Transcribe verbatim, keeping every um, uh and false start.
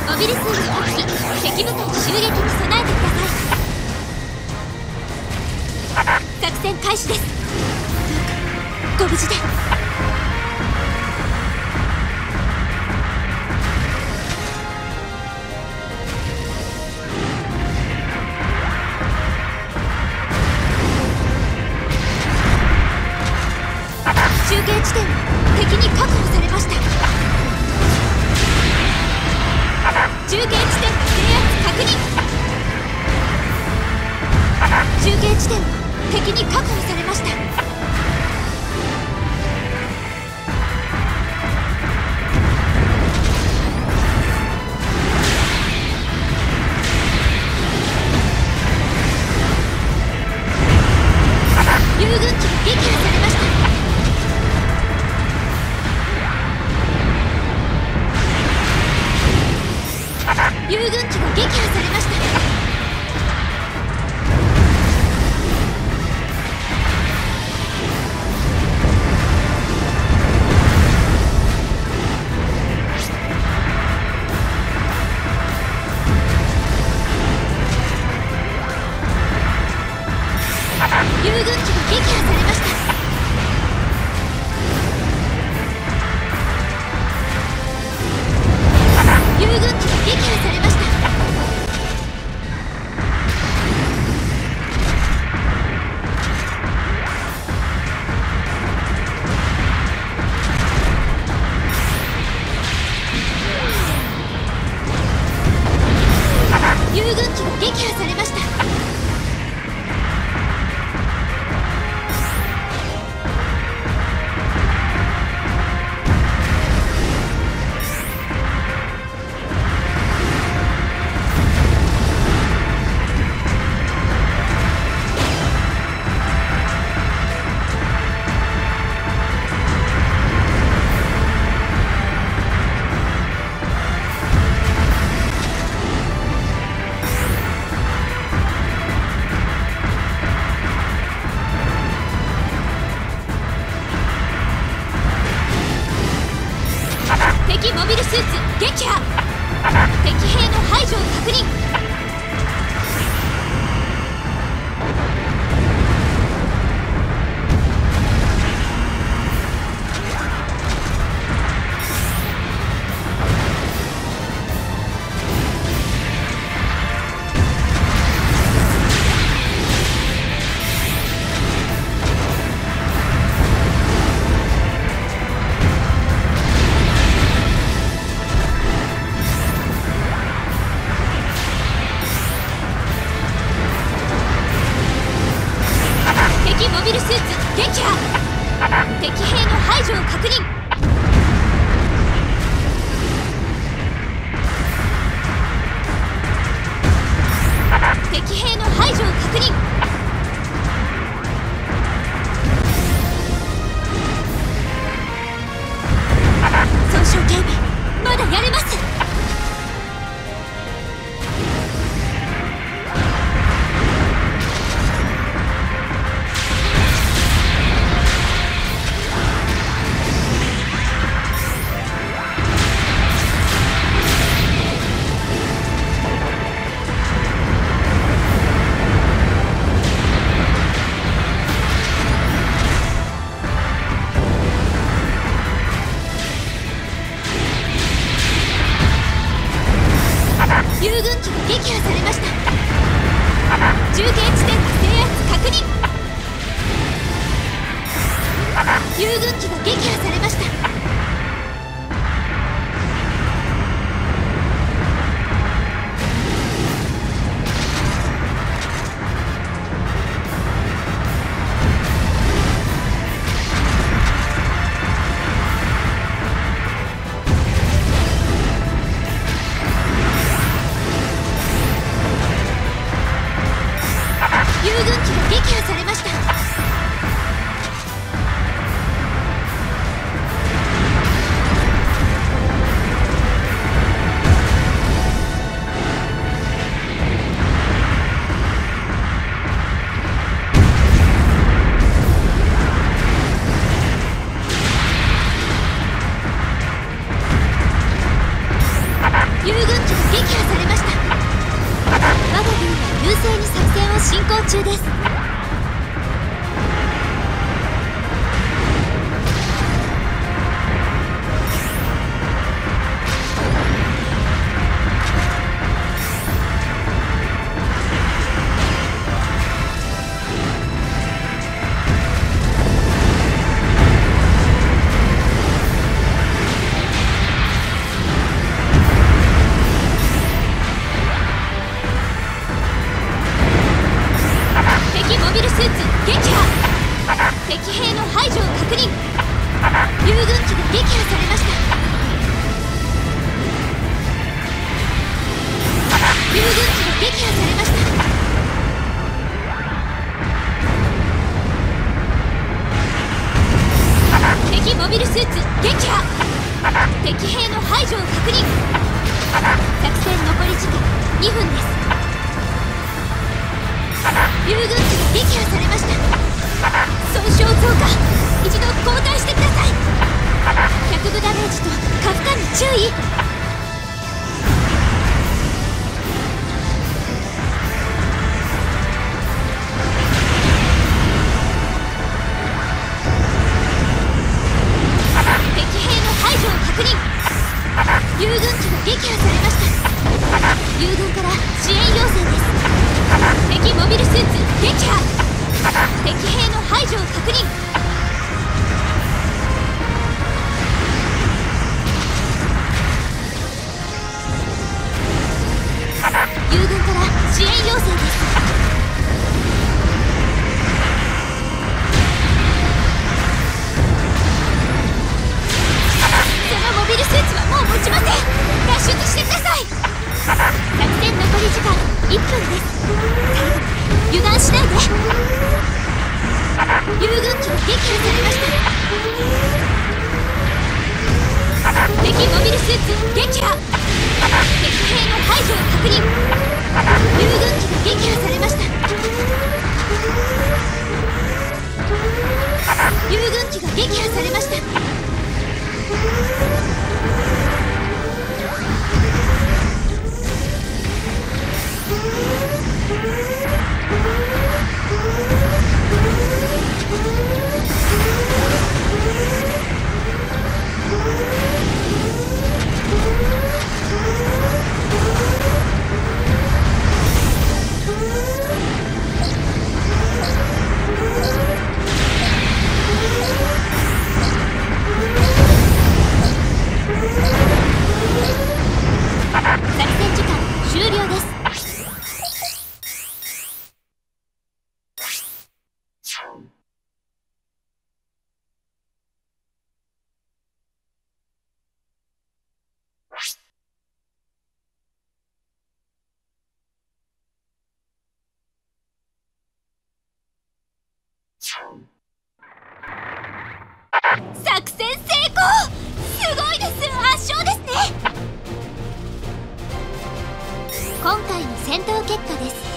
モビルスーツ発揮。敵部隊襲撃に備えてください。作戦開始です。どうかご無事で。中継地点敵に確保されました。中継地点の制圧確認。中継地点敵に確保されました。遊軍機が撃破されました。遊軍機が撃破されました。遊軍機が撃破されました。遊軍機が撃破されました。遊軍機が撃破されました。敵モビルスーツ撃破。敵兵の排除を確認。モビルスーツ撃破。敵兵の排除を確認。敵兵の排除を確認。損傷警備まだやれます。遊軍機が撃破されました。中継地点の制圧確認。遊軍機が撃破されました。遊軍機が撃破されました。 優勢に作戦を進行中です。モビルスーツ撃破。敵兵の排除を確認。竜軍機が撃破されました。竜軍機が撃破されました。敵モビルスーツ撃破。敵兵の排除を確認。作戦残り時間にふんです。竜軍機が撃破されました。損傷増加。一度交代してください。脚部ダメージと過負荷に注意。敵兵の排除を確認。竜軍機が撃破されました。竜軍から支援要請です。敵モビルスーツ撃破。敵兵の排除を確認。竜軍から支援要請です。そのモビルスーツはもう持ちません。脱出してください。作戦残り時間いっぷんです。油断しないで。竜軍機が撃破されました。敵モビルスーツ撃破。敵兵の排除を確認。竜軍機が撃破されました。竜軍機が撃破されました。作戦時間終了です。作戦成功。すごいです。圧勝ですね。今回の戦闘結果です。